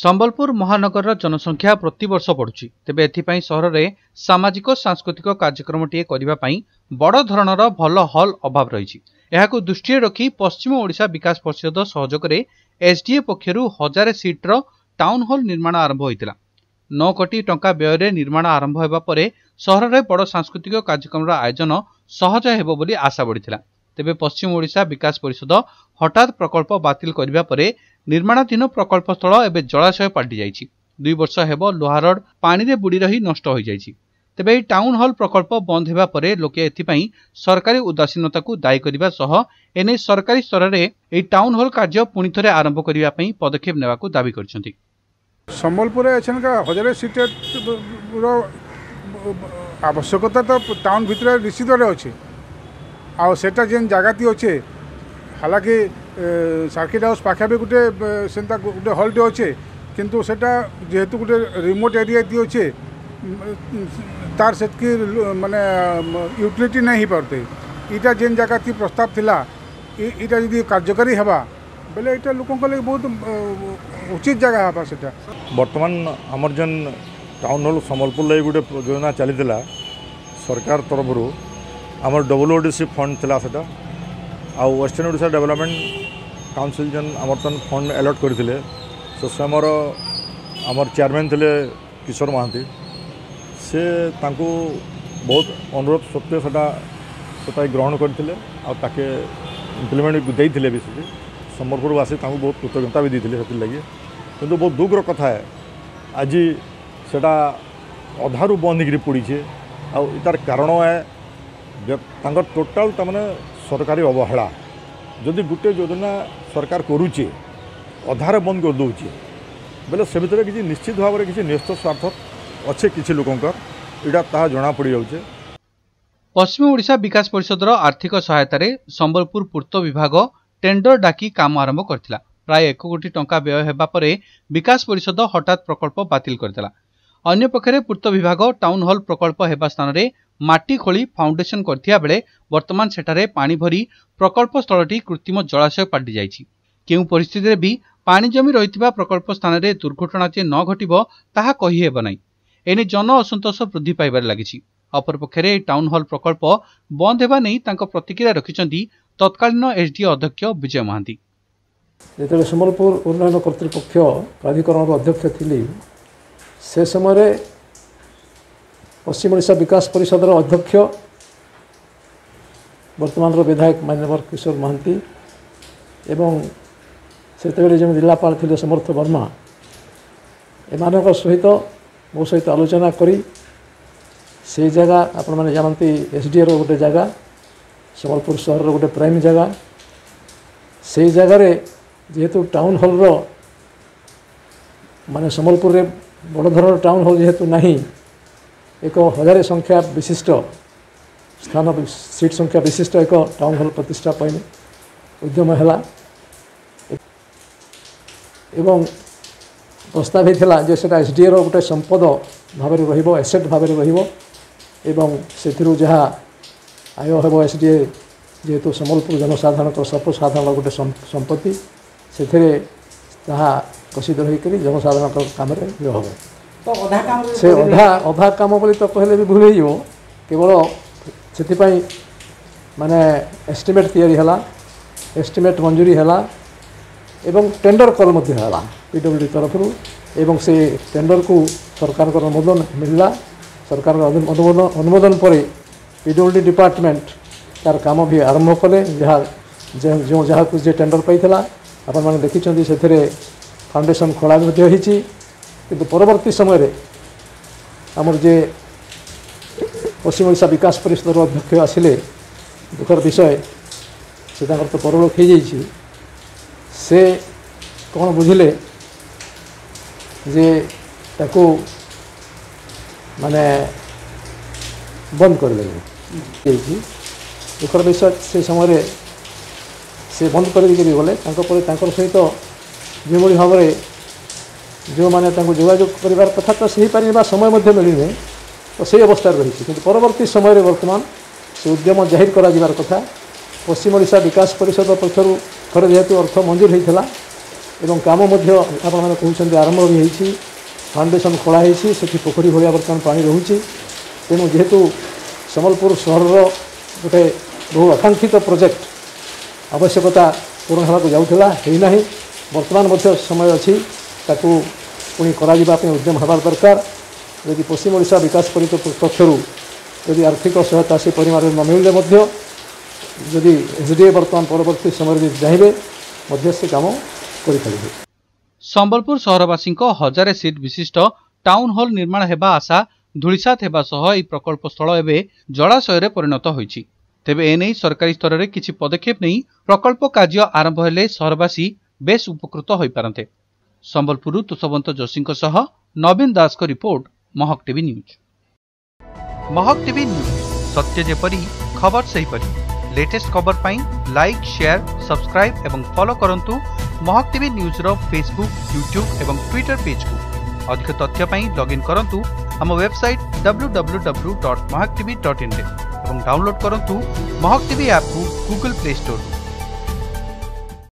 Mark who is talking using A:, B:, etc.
A: संबलपुर महानगर जनसंख्या प्रतिवर्ष बढ़ुची तेबे एथिपाई सहर में सामाजिक सांस्कृतिक कार्यक्रमटीए करने बड़ धरणर भल हल अभाव रही दृष्टि रखी पश्चिम ओडिशा विकास परिषद सहयोग में एसडीए पक्षर 1000 सीट्र टाउन हल निर्माण आरंभ होता 9 कोटी टंका व्यय निर्माण आरंभ होगा पर सहर में बड़ सांस्कृतिक कार्यक्रम आयोजन सहज हेबो बोली आशा बढ़ी तेबे पश्चिम ओडिशा विकास परिषद हठात प्रकल्प बातिल करने पर निर्माणाधीन प्रकल्प स्थल एवं जलाशय पलटि जाइछि। 2 वर्ष हेब लोहारड पानी रे बुड़ी रही नष्ट हो जाइछि। तेबे टाउन हल प्रकल्प बंद हेबा परे लोके एथिपाई सरकारी उदासीनता को दायी करबा सह एने सरकारी स्तर में एई टाउन हल कार्य पुनि थरे आरंभ करबा पई पदक्षेप नेबा को दाबी करछन्ति।
B: संबलपुर एछनका 1000 सीट आवश्यकता तो टाउन भितर निश्चित अच्छे आ सेटा जेन जगह अच्छे हालांकि सर्किट हाउस पाखे भी गोटे सेंता गोटे हॉलटे अच्छे किंतु सेटा जेहेतु गोटे रिमोट एरिया अच्छे तार से माने यूटिलिटी नहीं पारते इटा जेन जगह थी प्रस्ताव थिला इटा यदि कार्यकारी हवा बेले इटा लोकों को बहुत उचित जगह हवा सेटा
C: वर्तमान आमर जेन टाउन हॉल संबलपुर लगे गोटे योजना चली सरकार तरफ आमर WODC फंड थिला सेटा आ वेस्टर्न ओडिशा डेवलपमेंट काउंसिल जन आमर्तन फंड अलॉट करथिले से समर आमर चेयरमैन थिले किशोर महांती से तांको बहुत अनुरोध सत्वे सेटा ग्रहण करथिले आ ताके इम्प्लीमेंट देइथिले भी संबलपुरवासी तांको बहुत कृतज्ञता भी देइथिले सेति लागि किंतु बहुत दुखर कथा है आज सेटा अधारू बंद गिरी पड़ी छे आ इतार कारण है तांकर टोटाल तमाने सरकारी अवहेला जदि गोटे योजना सरकार करुचे अधारे बंद कर दूचे बेले से भितर किसी निश्चित भाव में किसी न्यस्त स्वार्थ अच्छे किसी लोकंकर इटा ताहा जना पड़ जाउचे।
A: पश्चिम ओडिशा विकास परिषदर आर्थिक सहायता रे संबलपुर पूर्त विभाग टेंडर डाकी काम आरंभ करथिला। प्राय 1 कोटी टंका व्यय हेबा परे विकास परिषद हठात प्रकल्प बातिल करथिला। अन्य पक्षरे पूर्त विभाग टाउन हल प्रकल्प हेबा स्थान रे माटी खोली फाउंडेशन करथिया बेले वर्तमान सेठारे पानी भरी प्रकल्प स्थलटी कृत्रिम जलाशय पलटि जाइछि। केउ परिस्थिति रे भी पानी जमी रहितिबा प्रकल्प स्थान रे दुर्घटना जे न घटिबो ताहा कहि हेबो नै। एने जन असंतोष वृद्धि पाइबार लागिछि। अपर पक्षरे टाउन हल प्रकल्प बंद हेबा नै तांको प्रतिक्रिया रखिछन्ति तत्कालीन एसडीए अध्यक्ष विजय महांती।
D: जेतले संबलपुर उन्नयन कर्तृपक्ष प्राधिकरण अध्यक्ष थिली से समय पश्चिम ओडिशा विकास परिषदर अध्यक्ष वर्तमान विधायक मान्यवर किशोर महांती एवं से जो जिलापाल थे समर्थ वर्मा एमान सहित मो सहित आलोचना करी से जगह आपण मैंने जानती एसडीए गोटे जगह संबलपुर सहर गोटे प्राइम जगह से जगार जेहेतु टाउन हॉल माने संबलपुर रे बड़ धरण टाउन हॉल जेहेतु नहीं एक 1000 संख्या विशिष्ट स्थान सीट संख्या विशिष्ट एक टाउन हॉल प्रतिष्ठा पाई उद्यम है एवं प्रस्ताव होता जे सेटा एसडीए गोटे संपद भाव में एसेट भाव में से जहाँ आय हम एसडीए जेहेतु संबलपुर जनसाधारण सर्वसाधारण गोटे संपत्ति से कषित होकर जनसाधारण काम हम से अधा काम बोली तो कहले भी भूल हो केवल से माने एस्टिमेट तैयारी है एस्टिमेट मंजूरी है एवं टेंडर कल पीडब्ल्यूडी तरफ एवं से टेंडर को सरकार अनुमोदन मिलला सरकार अनुमोदन पर पीडब्ल्यूडी डिपार्टमेंट तार काम भी आरंभ कले जहाँ जो जहाँ कुछ टेंडर पाई आपण मैंने देखी से फाउंडेशन खोला होती किंतु परवर्ती समय आमर जे पश्चिम ओडिशा विकास परिषद अध्यक्ष आसिले दुखर विषय से तो परलोक हो जाइए से कौन बुझिले जे ताको माने बंद कर देले दुखर विषय से समय से बंद कर गले सहित जो भाव में जो मैंने जोगाजोग कर कथा तो सही पार समय मिलने तो सही अवस्था रही कि परवर्ती समय वर्तमान से उद्यम जाहिर करा कथा पश्चिम ओडिशा विकास परिषद पक्षर थोड़े जेहेतु अर्थ मंजूर होता एवं काम आपने कहते आरंभ भी होती फाउंडेशन खोलाई से पोखरी भाया बर्तमान पानी रोचे तेणु जेहेतु संबलपुर सहर गोटे बहु आकांक्षित प्रोजेक्ट आवश्यकता पूरण होगा जाऊला होना बर्तमान समय अच्छी ताकू पुणी करा उद्यम हबार दरकार यदि पश्चिम ओडिशा विकास परिषद पक्षर यदि आर्थिक सहायता से परिमाण न मिले जदि एसडीए बर्तमान परवर्ती समय चाहिए से काम कर
A: संबलपुर सहरवासी हजारे सीट विशिष्ट टाउन हॉल निर्माण हेबा आशा धूलिसात हेबा सह एही प्रकल्प स्थल एवं जलाशय परिणत होईछि। तेबे एने सरकारी स्तर में किछि पदक्षेप नहीं प्रकल्प कार्य आरंभ हेले सहरवासी बेस उपकृत होई पारंते। संबलपुर तुषवंत जोशी सह नवीन दास को report Mahak TV news. Mahak TV news सत्य जेपरी खबर सही परी लेटेस्ट खबर पाई लाइक शेयर सब्सक्राइब एवं फॉलो करंतु महक टीवी न्यूज रो फेसबुक यूट्यूब एवं ट्विटर पेज को अधिक तथ्य पाई लॉगिन करंतु हम वेबसाइट www.mahaktv.in रे एवं डाउनलोड करंतु महक टीवी ऐप को गूगल प्ले स्टोर।